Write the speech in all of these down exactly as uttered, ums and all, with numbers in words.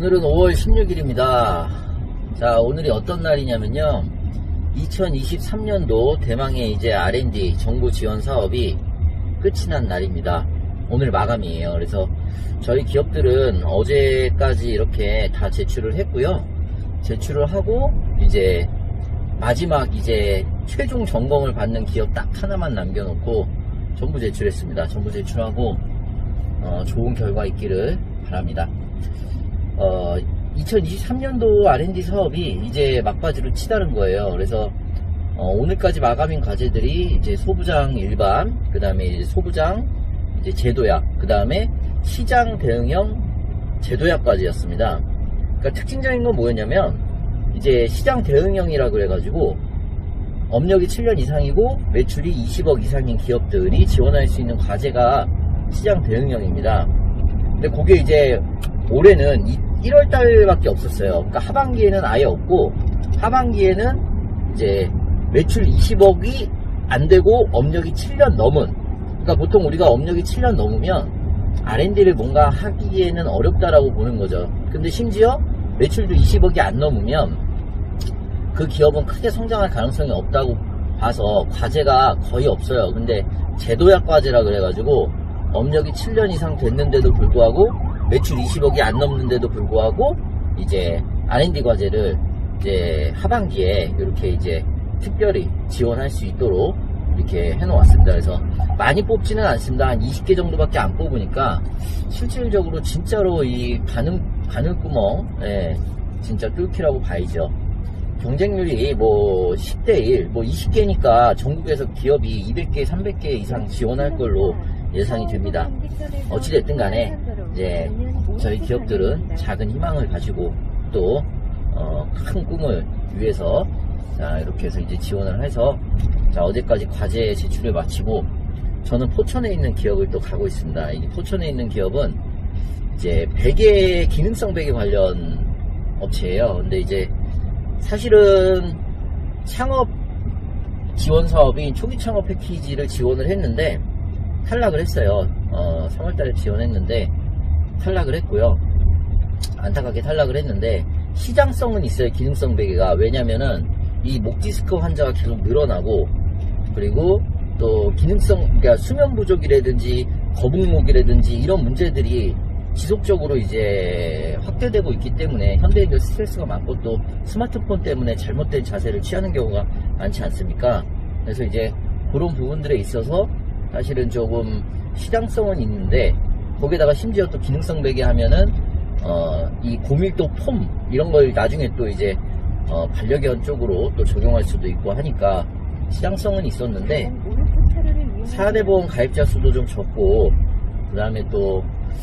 오늘은 오월 십육일입니다. 자, 오늘이 어떤 날이냐면요. 이천이십삼 년도 대망의 이제 알 앤 디 정부 지원 사업이 끝이 난 날입니다. 오늘 마감이에요. 그래서 저희 기업들은 어제까지 이렇게 다 제출을 했고요. 제출을 하고 이제 마지막 이제 최종 점검을 받는 기업 딱 하나만 남겨놓고 전부 제출했습니다. 전부 제출하고 어, 좋은 결과 있기를 바랍니다. 어, 이천이십삼 년도 알 앤 디 사업이 이제 막바지로 치다른 거예요. 그래서 어, 오늘까지 마감인 과제들이 이제 소부장 일반, 그 다음에 이제 소부장 이제 제도약, 그 다음에 시장 대응형 제도약 과제였습니다. 그러니까 특징적인 건 뭐였냐면 이제 시장 대응형이라 그래가지고 업력이 칠 년 이상이고 매출이 이십억 이상인 기업들이 지원할 수 있는 과제가 시장 대응형입니다. 근데 그게 이제 올해는 일월 달밖에 없었어요. 그러니까 하반기에는 아예 없고 하반기에는 이제 매출 이십억이 안 되고 업력이 칠 년 넘은, 그러니까 보통 우리가 업력이 칠 년 넘으면 알 앤 디를 뭔가 하기에는 어렵다라고 보는 거죠. 근데 심지어 매출도 이십억이 안 넘으면 그 기업은 크게 성장할 가능성이 없다고 봐서 과제가 거의 없어요. 근데 제도약 과제라 그래가지고 업력이 칠 년 이상 됐는데도 불구하고 매출 이십억이 안 넘는데도 불구하고 이제 알 앤 디 과제를 이제 하반기에 이렇게 이제 특별히 지원할 수 있도록 이렇게 해놓았습니다. 그래서 많이 뽑지는 않습니다. 한 이십 개 정도밖에 안 뽑으니까 실질적으로 진짜로 이 바늘, 바늘구멍, 예, 진짜 뚫기라고 봐야죠. 경쟁률이 뭐 십 대 일, 뭐 이십 개니까 전국에서 기업이 이백 개, 삼백 개 이상 지원할 걸로 예상이 됩니다. 어찌됐든 간에 이제 저희 기업들은 작은 희망을 가지고 또 어, 큰 꿈을 위해서 자 이렇게 해서 이제 지원을 해서 자 어제까지 과제 제출을 마치고 저는 포천에 있는 기업을 또 가고 있습니다. 이 포천에 있는 기업은 이제 베개, 기능성 베개 관련 업체예요. 근데 이제 사실은 창업 지원 사업인 초기 창업 패키지를 지원을 했는데 탈락을 했어요. 어, 삼월 달에 지원했는데 탈락을 했고요. 안타깝게 탈락을 했는데 시장성은 있어요. 기능성 베개가. 왜냐면은 이 목 디스크 환자가 계속 늘어나고 그리고 또 기능성, 그러니까 수면 부족이라든지 거북목이라든지 이런 문제들이 지속적으로 이제 확대되고 있기 때문에 현대인들 스트레스가 많고 또 스마트폰 때문에 잘못된 자세를 취하는 경우가 많지 않습니까? 그래서 이제 그런 부분들에 있어서 사실은 조금 시장성은 있는데 거기다가 심지어 또 기능성 베개 하면은 어, 이 고밀도 폼 이런 걸 나중에 또 이제 어, 반려견 쪽으로 또 적용할 수도 있고 하니까 시장성은 있었는데 사 대 보험 가입자 수도 좀 적고 그 다음에 또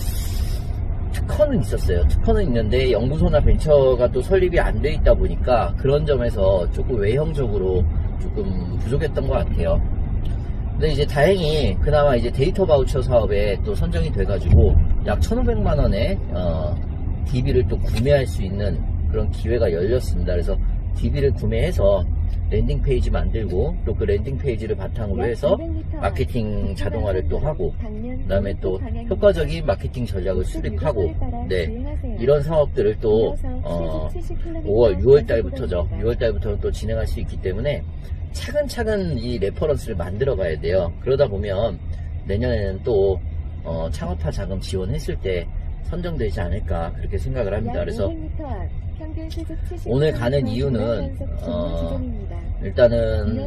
특허는 있었어요. 특허는 있는데 연구소나 벤처가 또 설립이 안 돼 있다 보니까 그런 점에서 조금 외형적으로 조금 부족했던 것 같아요. 근데 이제 다행히 그나마 이제 데이터 바우처 사업에 또 선정이 돼가지고 약 천오백만 원에 어, 디비를 또 구매할 수 있는 그런 기회가 열렸습니다. 그래서 디비를 구매해서 랜딩 페이지 만들고 또 그 랜딩 페이지를 바탕으로 해서 마케팅 자동화를 또 하고 그 다음에 또 효과적인 마케팅 전략을 수립하고 네 이런 사업들을 또 어, 오월, 유월 달부터죠. 유월 달부터 또 진행할 수 있기 때문에 차근차근 이 레퍼런스를 만들어 가야 돼요. 그러다 보면 내년에는 또 어, 창업화 자금 지원했을 때 선정되지 않을까 그렇게 생각을 합니다. 그래서 오늘 가는 이유는 어, 일단은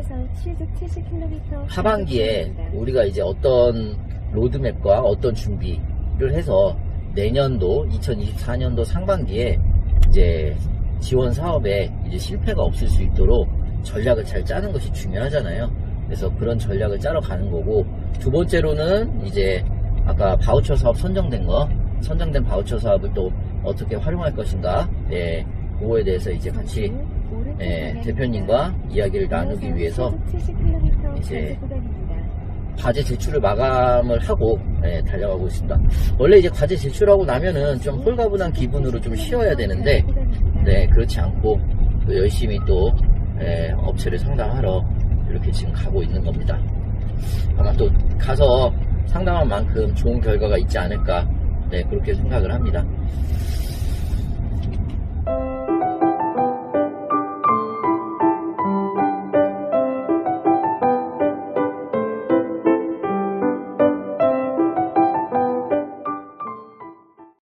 하반기에 우리가 이제 어떤 로드맵과 어떤 준비를 해서 내년도 이천이십사 년도 상반기에 이제 지원 사업에 이제 실패가 없을 수 있도록 전략을 잘 짜는 것이 중요하잖아요. 그래서 그런 전략을 짜러 가는 거고, 두 번째로는 이제 아까 바우처 사업 선정된 거, 선정된 바우처 사업을 또 어떻게 활용할 것인가, 예, 그거에 대해서 이제 같이 예, 대표님과 이야기를 나누기 위해서 이제 과제 제출을 마감을 하고 예, 달려가고 있습니다. 원래 이제 과제 제출하고 나면은 좀 홀가분한 기분으로 좀 쉬어야 되는데 네 그렇지 않고 또 열심히 또 예, 업체를 상담하러 이렇게 지금 가고 있는 겁니다. 아마 또 가서 상담한 만큼 좋은 결과가 있지 않을까 네 그렇게 생각을 합니다.